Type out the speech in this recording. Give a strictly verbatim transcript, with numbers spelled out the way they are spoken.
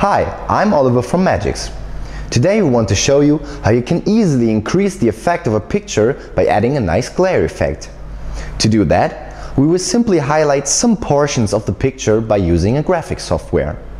Hi, I'm Oliver from MAGIX. Today we want to show you how you can easily increase the effect of a picture by adding a nice glare effect. To do that, we will simply highlight some portions of the picture by using a graphics software.